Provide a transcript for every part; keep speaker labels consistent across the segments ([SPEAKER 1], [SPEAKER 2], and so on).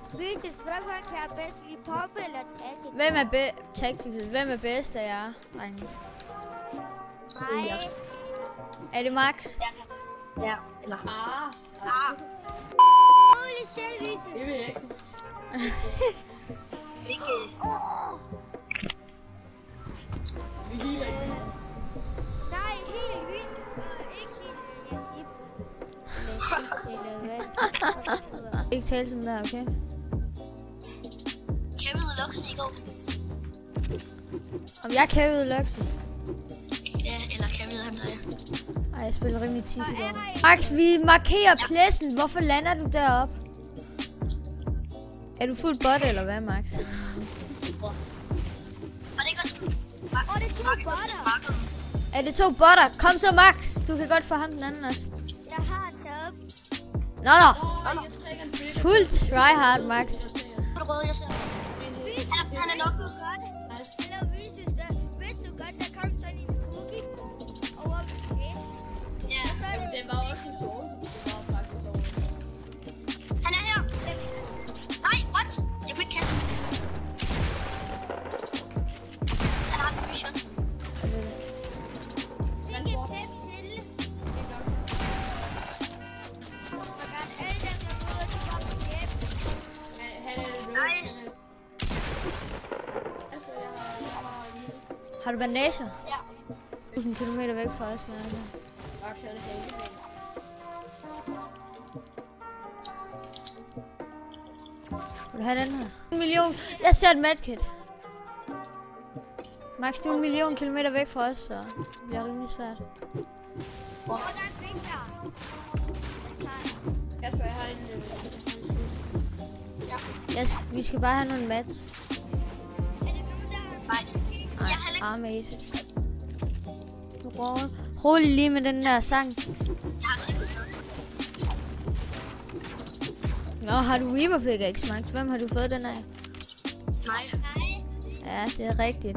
[SPEAKER 1] Hvem er tactical? Hvem er bedst af jer, drenge?
[SPEAKER 2] Nej.
[SPEAKER 1] Er det Max?
[SPEAKER 2] Ja, eller...
[SPEAKER 3] Holy shit,
[SPEAKER 4] Det vil jeg ikke.
[SPEAKER 2] Ikke...
[SPEAKER 4] Vi healer ikke.
[SPEAKER 3] nej, helt vildt. Ikke helt,
[SPEAKER 1] Ikke tale sådan der, okay?
[SPEAKER 2] Kæmpede Luxen i går.
[SPEAKER 1] Om jeg kævede Luxy?
[SPEAKER 2] Ja, eller kæmpede han dig.
[SPEAKER 1] Ej, jeg spiller rimelig tis i går. Max, vi markerer pladsen. Hvorfor lander du deroppe? Er du fuld bot, eller hvad, Max?
[SPEAKER 2] Og det er godt. Og det er Max, der sætter markeren.
[SPEAKER 1] Er det 2 botter? Kom så, Max. Du kan godt få ham den anden også.
[SPEAKER 3] jeg har taget.
[SPEAKER 1] Nå. Fuld tryhard, Max.
[SPEAKER 2] Det røde, jeg ser. Han er nok.
[SPEAKER 3] Eller vidste du godt, der kom sådan en cookie over ved
[SPEAKER 2] Ja.
[SPEAKER 4] Det var også en sove. Det var faktisk sove.
[SPEAKER 2] Han er her. Nej, what? Jeg kunne ikke kaste ham. Han har en mission. Nice.
[SPEAKER 1] Har du bandager?
[SPEAKER 2] Ja.
[SPEAKER 1] 1000 kilometer væk fra os, men altså.
[SPEAKER 4] Max er det heldigt.
[SPEAKER 1] Vil du have den her? 1 million. Jeg ser et medkit. Max, du er 1 million kilometer væk fra os, så det bliver rimelig svært.
[SPEAKER 4] Kasper, jeg har en
[SPEAKER 1] Yes, vi skal bare have nogle mats.
[SPEAKER 2] Nej. Jeg har lidt...
[SPEAKER 1] Armade. Rolig lige med den der sang.
[SPEAKER 2] Jeg har sikkert noget.
[SPEAKER 1] Nå, har du Reaper pickaxe, Max? Hvem har du fået den af?
[SPEAKER 2] Nej.
[SPEAKER 1] Ja, det er rigtigt.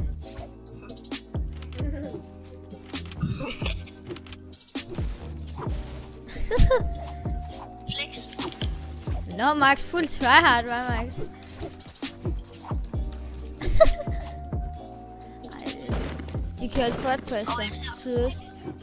[SPEAKER 2] Flex.
[SPEAKER 1] Nå, Max, fuld tryhard, hva' Max? Ej, de kørte quad quest sydøst.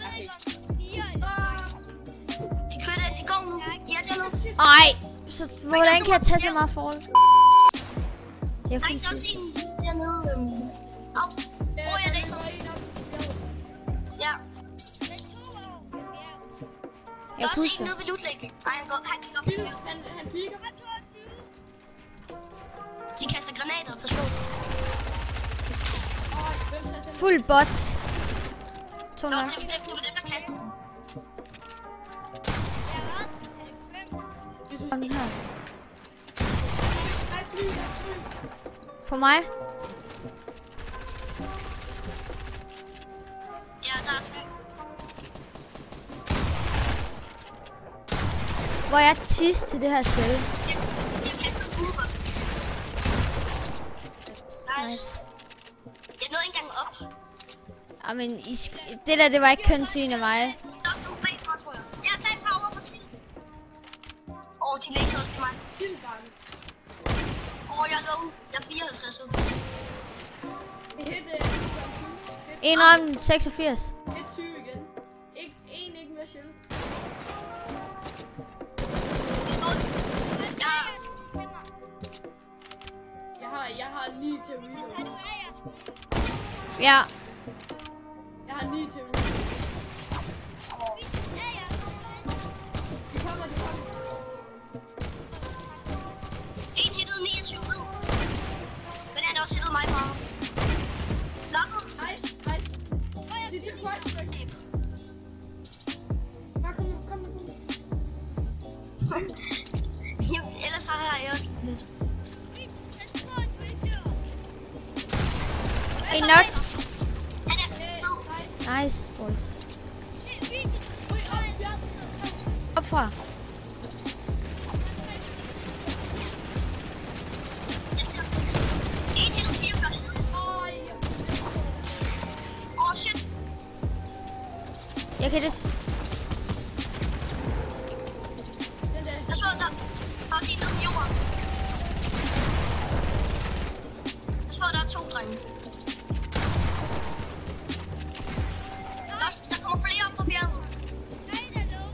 [SPEAKER 2] De kører det. De går nu. De er der nu.
[SPEAKER 1] Ej, så hvordan kan jeg tage så meget forhold? Jeg er
[SPEAKER 2] Nej, der er også en dernede. Au. Hvor jeg læser. Ja. Der er også en nede ved lootlægget. Nej, han gik op.
[SPEAKER 4] Han piker.
[SPEAKER 2] De kaster granater. Pas på.
[SPEAKER 1] Fuld bot. To
[SPEAKER 2] Nå,
[SPEAKER 1] nok.
[SPEAKER 2] det var dem, der kaster.
[SPEAKER 1] Kom den her. På mig?
[SPEAKER 2] Ja, der er fly.
[SPEAKER 1] Hvor er jeg tis til det her spil?
[SPEAKER 2] De har kastet en bullbox. Nice. Jeg nåede ikke engang op.
[SPEAKER 1] Jamen, det der, det var ikke kun syn af mig.
[SPEAKER 2] Der er også nogle bagfra, tror jeg. Ja, bagfra over partiet. De læser også til mig. Jeg er low. Jeg er 54 ud.
[SPEAKER 1] En ramme 86.
[SPEAKER 4] Hit 20 igen. Ikke mere shield.
[SPEAKER 2] De står.
[SPEAKER 4] Jeg har 9 til reload.
[SPEAKER 1] Ja.
[SPEAKER 4] Jeg har 9 til reload. De kommer.
[SPEAKER 2] En hittede 29 ud. Men han har også hittet mig meget. Locket.
[SPEAKER 4] Nice. De er til point. Kom.
[SPEAKER 2] Jamen, ellers har jeg også lidt.
[SPEAKER 1] En knocked.
[SPEAKER 2] Han er død.
[SPEAKER 1] Nice, boys. Opfra.
[SPEAKER 2] Jeg ser. En hittede 44 side. Shit.
[SPEAKER 1] Jeg kan det.
[SPEAKER 2] Jeg så der. Der er også en nede på jorden. 2 drenge. Der kommer flere op på bjerget.
[SPEAKER 3] Nej, der er low.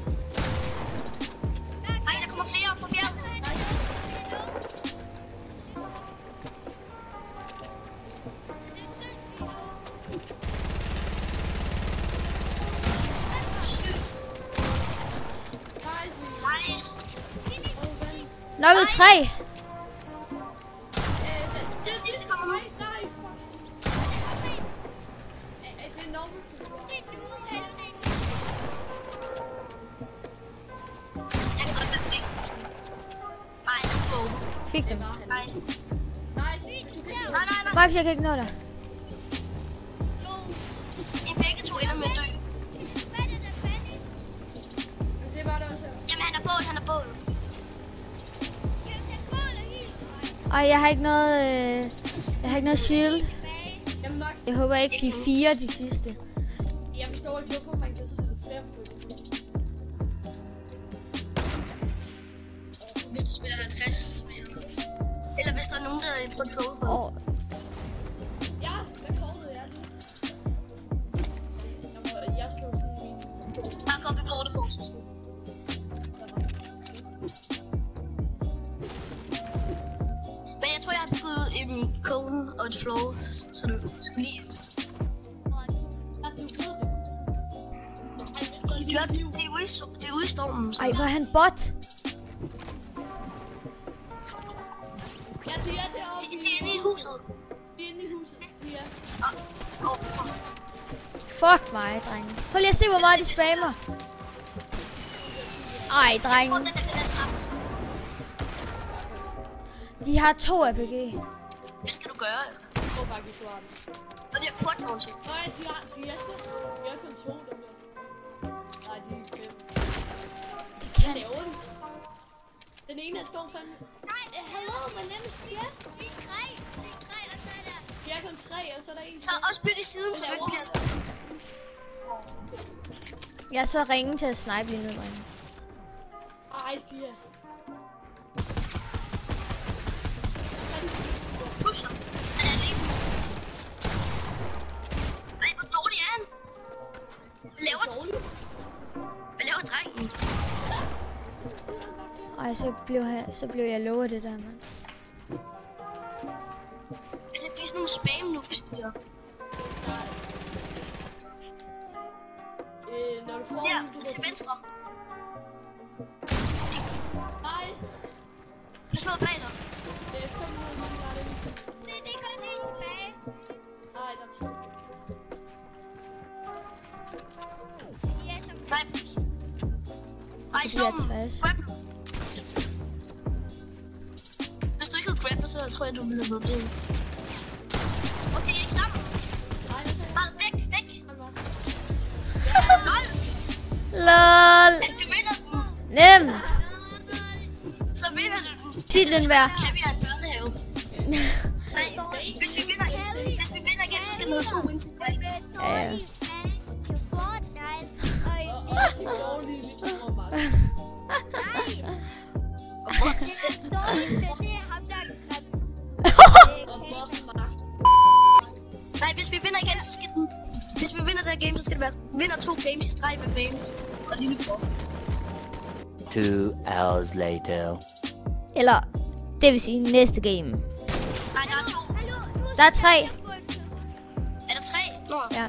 [SPEAKER 2] Nej, der kommer flere op på bjerget. Nice.
[SPEAKER 1] Nokket 3.
[SPEAKER 2] Den sidste kommer nu.
[SPEAKER 4] Nej. Det er normal.
[SPEAKER 2] Jeg kan godt være væk. Nej, jeg er på.
[SPEAKER 1] Fik dem.
[SPEAKER 2] Nice.
[SPEAKER 4] Nej.
[SPEAKER 2] Nej.
[SPEAKER 1] Max, jeg kan ikke nå dig.
[SPEAKER 2] I begge to ender med at dø.
[SPEAKER 4] Det var det også.
[SPEAKER 2] Jamen, han er bål.
[SPEAKER 1] Ej, jeg har ikke noget shield.
[SPEAKER 4] Jamen nok.
[SPEAKER 1] Jeg håber ikke de 4 de sidste.
[SPEAKER 4] Jeg forstår ikke, hvorfor man kan sidde flere på det.
[SPEAKER 2] Hvis du spiller 50 med 50. Eller hvis der er nogen, der er i control på.
[SPEAKER 1] Åh,
[SPEAKER 4] Ja, hvad kortet er det? Jeg slår sådan min.
[SPEAKER 2] Bare gå op i kortet for os. Men jeg tror, jeg har bygget en cone og et floor, så du skal lige... De er ude i stormen. Så.
[SPEAKER 1] ej, hvor er han bot.
[SPEAKER 4] Ja, det er deroppe.
[SPEAKER 2] De er inde i huset.
[SPEAKER 4] De er inde i huset. De er.
[SPEAKER 1] Fuck mig, drenge. Prøv lige at se, hvor meget de spammer. Ej,
[SPEAKER 2] Jeg tror,
[SPEAKER 1] drenge.
[SPEAKER 2] den er tabt.
[SPEAKER 1] De har 2 APG.
[SPEAKER 2] Hvad skal du gøre?
[SPEAKER 4] Jeg tror bare, vi slår den.
[SPEAKER 2] Og de har quad launcher.
[SPEAKER 4] Nej, de er kun 2, dem der. Nej, de er 5.
[SPEAKER 1] De kan.
[SPEAKER 4] Laver den. Den ene er står fandme.
[SPEAKER 3] Nej, hallo, hvor nemt siger. Vi er 3, og så er der...
[SPEAKER 4] De er kun 3, og så er der en.
[SPEAKER 2] Så også bygge i siden, så du ikke bliver sådan.
[SPEAKER 1] Jeg er så ringe til at snipe lige nu, drenge.
[SPEAKER 4] Ej, 4.
[SPEAKER 2] Pusher. Han er alene. Ej, hvor dårlig er han? Hvad laver drengen?
[SPEAKER 1] Ej, så blev jeg lovet det der, mand.
[SPEAKER 2] Altså, de er sådan nogle spam noobs, de der.
[SPEAKER 4] Når du får
[SPEAKER 2] Der, til venstre.
[SPEAKER 4] Nice.
[SPEAKER 2] Pas på bag dig.
[SPEAKER 4] Det er 500 man der er inde.
[SPEAKER 3] Det er kun en tilbage.
[SPEAKER 4] Nej, der er 2.
[SPEAKER 3] Ja, som...
[SPEAKER 2] Nej. Nej,
[SPEAKER 1] Det
[SPEAKER 2] stormen.
[SPEAKER 1] bliver trash.
[SPEAKER 2] Grab den. Hvis du ikke havde grabbet, så tror jeg, du ville have været død. Og de er ikke sammen.
[SPEAKER 4] Nej, det er
[SPEAKER 2] Bare væk. Lol.
[SPEAKER 1] LOL.
[SPEAKER 2] Du vinder den.
[SPEAKER 1] Nemt.
[SPEAKER 2] Så vinder du den.
[SPEAKER 1] Titlen værd.
[SPEAKER 2] Kan vi have en børnehave? Nej, hvis vi vinder igen, så skal du have 2 wins i streg.
[SPEAKER 1] Ja.
[SPEAKER 3] Til Fortnite. Og
[SPEAKER 4] Og de er dårlige lidt over mig.
[SPEAKER 3] det dårligste, det er ham, der er grim.
[SPEAKER 4] Og hvorfor mig?
[SPEAKER 2] Nej, hvis vi vinder igen, så skal den... Hvis vi vinder det her game, så skal det være... Vinder 2 games i streg med fans og lillebror.
[SPEAKER 5] 2 hours later.
[SPEAKER 1] Eller, det vil sige næste game.
[SPEAKER 2] Nej, der er 2.
[SPEAKER 1] Der er 3.
[SPEAKER 2] Er der 3? Nå.
[SPEAKER 1] Ja.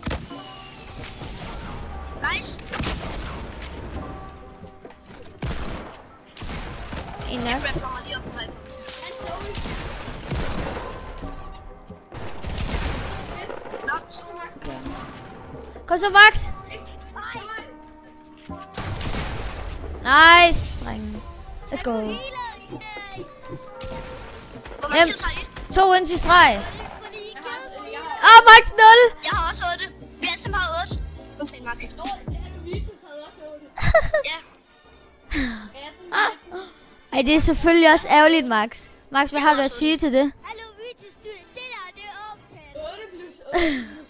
[SPEAKER 2] Nice.
[SPEAKER 1] En
[SPEAKER 2] Jeg
[SPEAKER 1] nok.
[SPEAKER 2] grabber mig lige op på hype.
[SPEAKER 4] Han så ud.
[SPEAKER 2] Knocked.
[SPEAKER 1] Kom så, Max. Nice, drenge. Let's go.
[SPEAKER 2] Hvor mange
[SPEAKER 1] Nemt.
[SPEAKER 2] kills har I?
[SPEAKER 1] 2 wins i streg.
[SPEAKER 3] fordi
[SPEAKER 1] Max 0.
[SPEAKER 2] Jeg har også 8. Vi alle sammen har 8. Undtagen Max.
[SPEAKER 4] Det er Vitus havde også 8.
[SPEAKER 2] Ja.
[SPEAKER 4] 18.
[SPEAKER 1] Ej, det er selvfølgelig også ærgerligt, Max. Max, hvad har du at sige til det?
[SPEAKER 3] hallo, Vitus, det der, det er optaget.
[SPEAKER 4] 8 plus 8.